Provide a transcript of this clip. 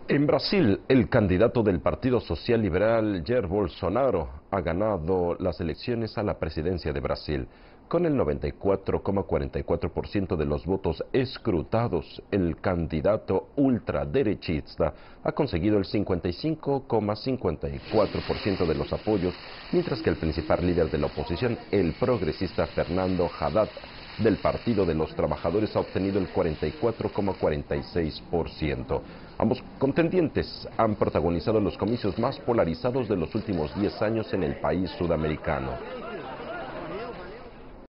En Brasil, el candidato del Partido Social Liberal, Jair Bolsonaro, ha ganado las elecciones a la presidencia de Brasil. Con el 94,44% de los votos escrutados, el candidato ultraderechista ha conseguido el 55,54% de los apoyos, mientras que el principal líder de la oposición, el progresista Fernando Haddad, del Partido de los Trabajadores, ha obtenido el 44,46%. Ambos contendientes han protagonizado los comicios más polarizados de los últimos 10 años en el país sudamericano.